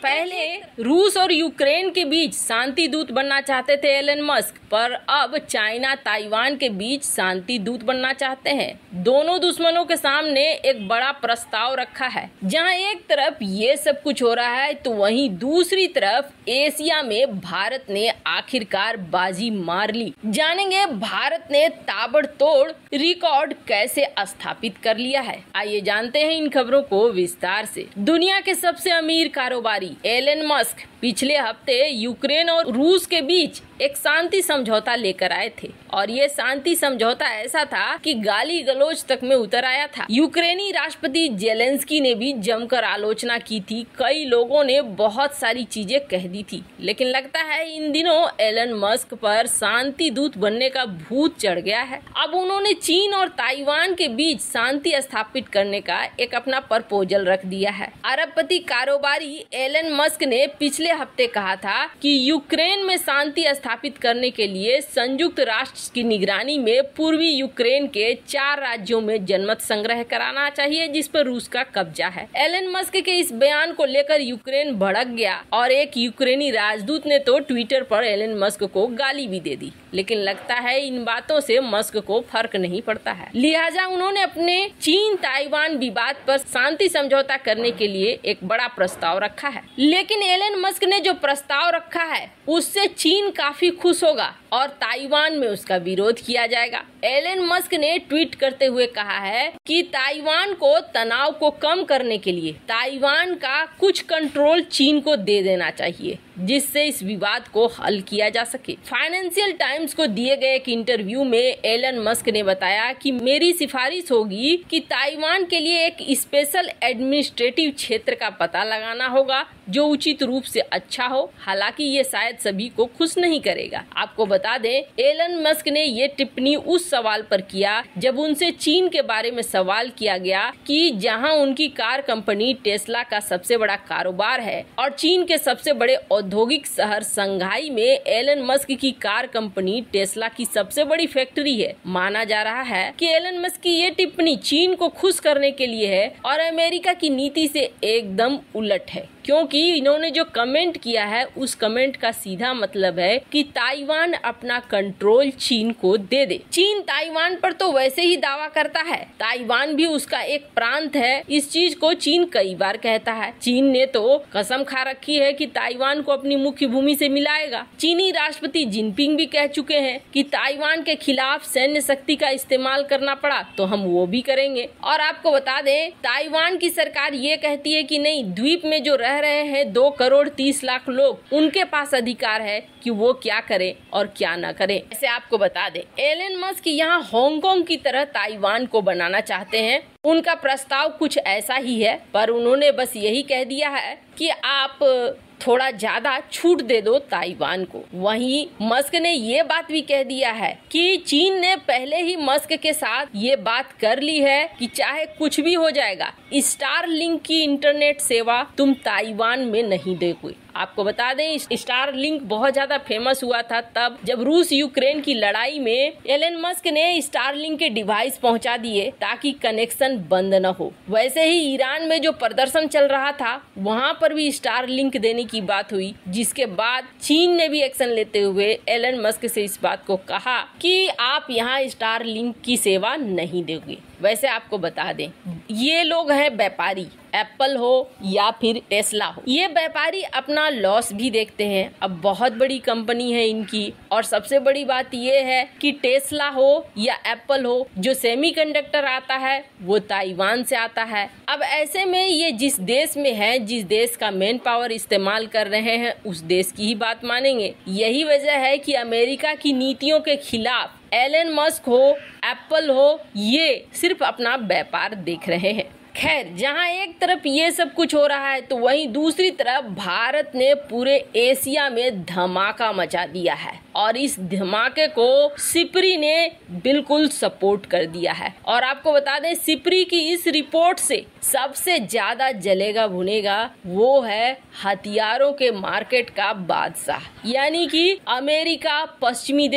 पहले रूस और यूक्रेन के बीच शांति दूत बनना चाहते थे एलन मस्क, पर अब चाइना ताइवान के बीच शांति दूत बनना चाहते हैं। दोनों दुश्मनों के सामने एक बड़ा प्रस्ताव रखा है। जहां एक तरफ ये सब कुछ हो रहा है तो वहीं दूसरी तरफ एशिया में भारत ने आखिरकार बाजी मार ली। जानेंगे भारत ने ताबड़तोड़ रिकॉर्ड कैसे स्थापित कर लिया है। आइए जानते हैं इन खबरों को विस्तार से। दुनिया के सबसे अमीर कारोबारी एलन मस्क पिछले हफ्ते यूक्रेन और रूस के बीच एक शांति समझौता लेकर आए थे और ये शांति समझौता ऐसा था कि गाली गलौज तक में उतर आया था। यूक्रेनी राष्ट्रपति जेलेंस्की ने भी जमकर आलोचना की थी। कई लोगों ने बहुत सारी चीजें कह दी थी, लेकिन लगता है इन दिनों एलन मस्क पर शांति दूत बनने का भूत चढ़ गया है। अब उन्होंने चीन और ताइवान के बीच शांति स्थापित करने का एक अपना प्रपोजल रख दिया है। अरबपति कारोबारी एलन मस्क ने पिछले हफ्ते कहा था कि यूक्रेन में शांति स्थापित करने के लिए संयुक्त राष्ट्र की निगरानी में पूर्वी यूक्रेन के 4 राज्यों में जनमत संग्रह कराना चाहिए जिस पर रूस का कब्जा है। एलन मस्क के इस बयान को लेकर यूक्रेन भड़क गया और एक यूक्रेनी राजदूत ने तो ट्विटर पर एलन मस्क को गाली भी दे दी, लेकिन लगता है इन बातों से मस्क को फर्क नहीं पड़ता है। लिहाजा उन्होंने अपने चीन ताइवान विवाद पर शांति समझौता करने के लिए एक बड़ा प्रस्ताव रखा है। लेकिन एलन मस्क ने जो प्रस्ताव रखा है उससे चीन काफी खुश होगा और ताइवान में उसका विरोध किया जाएगा। एलन मस्क ने ट्वीट करते हुए कहा है कि ताइवान को तनाव को कम करने के लिए ताइवान का कुछ कंट्रोल चीन को दे देना चाहिए जिससे इस विवाद को हल किया जा सके। फाइनेंशियल टाइम्स को दिए गए एक इंटरव्यू में एलन मस्क ने बताया कि मेरी सिफारिश होगी कि ताइवान के लिए एक स्पेशल एडमिनिस्ट्रेटिव क्षेत्र का पता लगाना होगा जो उचित रूप से अच्छा हो। हालांकि ये शायद सभी को खुश नहीं करेगा। आपको बता दें, एलन मस्क ने ये टिप्पणी उस सवाल पर किया जब उनसे चीन के बारे में सवाल किया गया कि जहां उनकी कार कंपनी टेस्ला का सबसे बड़ा कारोबार है और चीन के सबसे बड़े औद्योगिक शहर संघाई में एलन मस्क की कार कंपनी टेस्ला की सबसे बड़ी फैक्ट्री है। माना जा रहा है कि एलन मस्क की ये टिप्पणी चीन को खुश करने के लिए है और अमेरिका की नीति से एकदम उलट है, क्योंकि इन्होंने जो कमेंट किया है उस कमेंट का सीधा मतलब है कि ताइवान अपना कंट्रोल चीन को दे दे। चीन ताइवान पर तो वैसे ही दावा करता है, ताइवान भी उसका एक प्रांत है। इस चीज को चीन कई बार कहता है। चीन ने तो कसम खा रखी है कि ताइवान को अपनी मुख्य भूमि से मिलाएगा। चीनी राष्ट्रपति जिनपिंग भी कह चुके हैं कि ताइवान के खिलाफ सैन्य शक्ति का इस्तेमाल करना पड़ा तो हम वो भी करेंगे। और आपको बता दें, ताइवान की सरकार ये कहती है कि नहीं, द्वीप में जो रह रहे हैं 2 करोड़ 30 लाख लोग, उनके पास अधिकार है कि वो क्या करें और क्या न करें। ऐसे आपको बता दें, एलन मस्क यहाँ हांगकांग की तरह ताइवान को बनाना चाहते हैं। उनका प्रस्ताव कुछ ऐसा ही है, पर उन्होंने बस यही कह दिया है कि आप थोड़ा ज्यादा छूट दे दो ताइवान को। वहीं मस्क ने ये बात भी कह दिया है कि चीन ने पहले ही मस्क के साथ ये बात कर ली है कि चाहे कुछ भी हो जाएगा, स्टारलिंक की इंटरनेट सेवा तुम ताइवान में नहीं दोगे। आपको बता दें, स्टारलिंक बहुत ज्यादा फेमस हुआ था तब जब रूस यूक्रेन की लड़ाई में एलन मस्क ने स्टारलिंक के डिवाइस पहुंचा दिए ताकि कनेक्शन बंद न हो। वैसे ही ईरान में जो प्रदर्शन चल रहा था वहां पर भी स्टारलिंक देने की बात हुई, जिसके बाद चीन ने भी एक्शन लेते हुए एलन मस्क से इस बात को कहा कि आप यहाँ स्टारलिंक की सेवा नहीं दोगे। वैसे आपको बता दें, ये लोग हैं व्यापारी, एप्पल हो या फिर टेस्ला हो। ये व्यापारी अपना लॉस भी देखते हैं। अब बहुत बड़ी कंपनी है इनकी, और सबसे बड़ी बात ये है कि टेस्ला हो या एप्पल हो, जो सेमीकंडक्टर आता है वो ताइवान से आता है। अब ऐसे में ये जिस देश में है, जिस देश का मैन पावर इस्तेमाल कर रहे हैं, उस देश की ही बात मानेंगे। यही वजह है कि अमेरिका की नीतियों के खिलाफ एलन मस्क हो, एप्पल हो, ये सिर्फ अपना व्यापार देख रहे हैं। खैर, जहां एक तरफ ये सब कुछ हो रहा है तो वहीं दूसरी तरफ भारत ने पूरे एशिया में धमाका मचा दिया है और इस धमाके को सिप्री ने बिल्कुल सपोर्ट कर दिया है। और आपको बता दें, सिप्री की इस रिपोर्ट से सबसे ज्यादा जलेगा भुनेगा वो है हथियारों के मार्केट का बादशाह, यानी कि अमेरिका, पश्चिमी देश।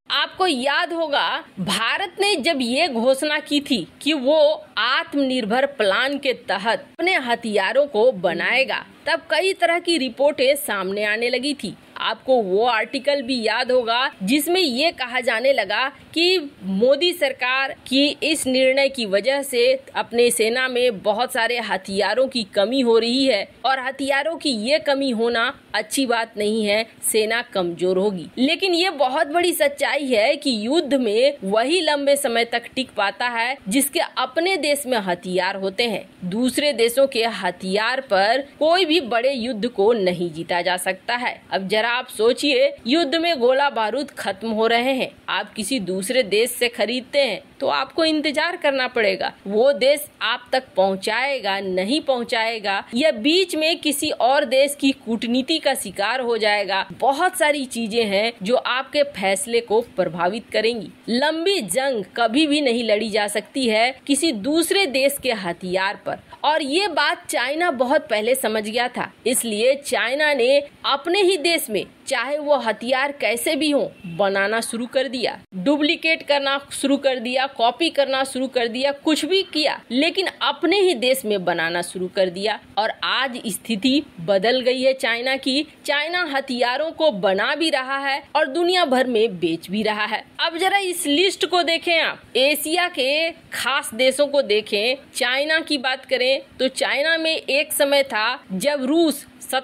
आपको याद होगा भारत ने जब ये घोषणा की थी कि वो आत्मनिर्भर प्लान के तहत अपने हथियारों को बनाएगा, तब कई तरह की रिपोर्टें सामने आने लगी थी। आपको वो आर्टिकल भी याद होगा जिसमें ये कहा जाने लगा कि मोदी सरकार की इस निर्णय की वजह से अपने सेना में बहुत सारे हथियारों की कमी हो रही है और हथियारों की ये कमी होना अच्छी बात नहीं है, सेना कमजोर होगी। लेकिन ये बहुत बड़ी सच्चाई है कि युद्ध में वही लंबे समय तक टिक पाता है जिसके अपने देश में हथियार होते हैं। दूसरे देशों के हथियार पर कोई भी बड़े युद्ध को नहीं जीता जा सकता है। अब जरा आप सोचिए, युद्ध में गोला बारूद खत्म हो रहे हैं, आप किसी दूसरे देश से खरीदते हैं तो आपको इंतजार करना पड़ेगा, वो देश आप तक पहुंचाएगा नहीं पहुंचाएगा, या बीच में किसी और देश की कूटनीति का शिकार हो जाएगा। बहुत सारी चीजें हैं जो आपके फैसले को प्रभावित करेंगी। लंबी जंग कभी भी नहीं लड़ी जा सकती है किसी दूसरे देश के हथियार पर, और ये बात चाइना बहुत पहले समझ गया था। इसलिए चाइना ने अपने ही देश में चाहे वो हथियार कैसे भी हो बनाना शुरू कर दिया, डुप्लीकेट करना शुरू कर दिया, कॉपी करना शुरू कर दिया, कुछ भी किया, लेकिन अपने ही देश में बनाना शुरू कर दिया। और आज स्थिति बदल गई है चाइना की। चाइना हथियारों को बना भी रहा है और दुनिया भर में बेच भी रहा है। अब जरा इस लिस्ट को देखें, आप एशिया के खास देशों को देखें। चाइना की बात करें तो चाइना में एक समय था जब रूस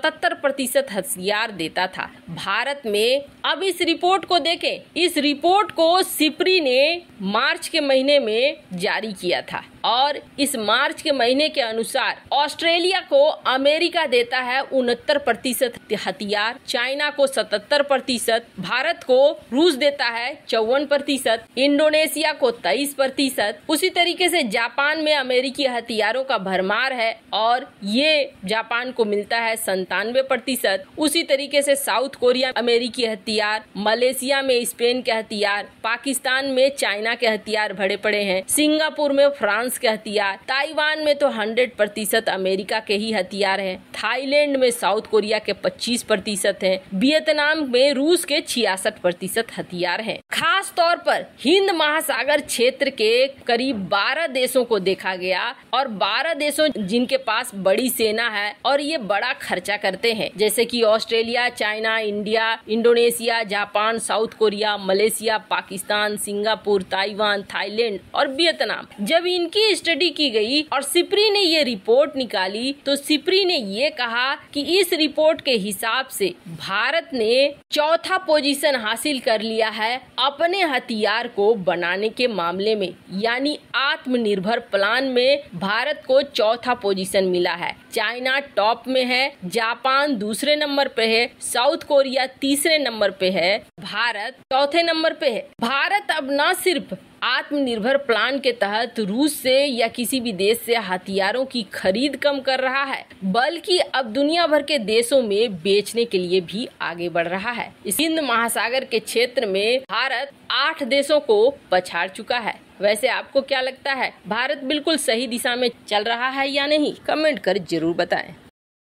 77% हथियार देता था भारत में। अब इस रिपोर्ट को देखें, इस रिपोर्ट को सिप्री ने मार्च के महीने में जारी किया था और इस मार्च के महीने के अनुसार ऑस्ट्रेलिया को अमेरिका देता है 69% हथियार, चाइना को 77%, भारत को रूस देता है 54%, इंडोनेशिया को 23%। उसी तरीके से जापान में अमेरिकी हथियारों का भरमार है और ये जापान को मिलता है 97%। उसी तरीके से साउथ कोरिया अमेरिकी हथियार, मलेशिया में स्पेन के हथियार, पाकिस्तान में चाइना के हथियार भरे पड़े हैं, सिंगापुर में फ्रांस के हथियार, ताइवान में तो 100% अमेरिका के ही हथियार हैं, थाईलैंड में साउथ कोरिया के 25% हैं, वियतनाम में रूस के 66% हथियार हैं। खास तौर पर हिंद महासागर क्षेत्र के करीब 12 देशों को देखा गया और 12 देशों जिनके पास बड़ी सेना है और ये बड़ा खर्चा करते हैं, जैसे कि Australia, China, India, Indonesia, Japan, South Korea, Malaysia, Pakistan, Singapore, Taiwan, Thailand और वियतनाम। जब इनकी स्टडी की गई और सिप्री ने ये रिपोर्ट निकाली तो सिप्री ने ये कहा कि इस रिपोर्ट के हिसाब से भारत ने चौथा पोजीशन हासिल कर लिया है अपने हथियार को बनाने के मामले में, यानी आत्मनिर्भर प्लान में भारत को चौथा पोजीशन मिला है। चाइना टॉप में है, जापान दूसरे नंबर पे है, साउथ कोरिया तीसरे नंबर पे है, भारत चौथे नंबर पे है। भारत अब न सिर्फ आत्मनिर्भर प्लान के तहत रूस से या किसी भी देश से हथियारों की खरीद कम कर रहा है, बल्कि अब दुनिया भर के देशों में बेचने के लिए भी आगे बढ़ रहा है। इस हिंद महासागर के क्षेत्र में भारत 8 देशों को पछाड़ चुका है। वैसे आपको क्या लगता है, भारत बिल्कुल सही दिशा में चल रहा है या नहीं? कमेंट कर जरूर बताएं।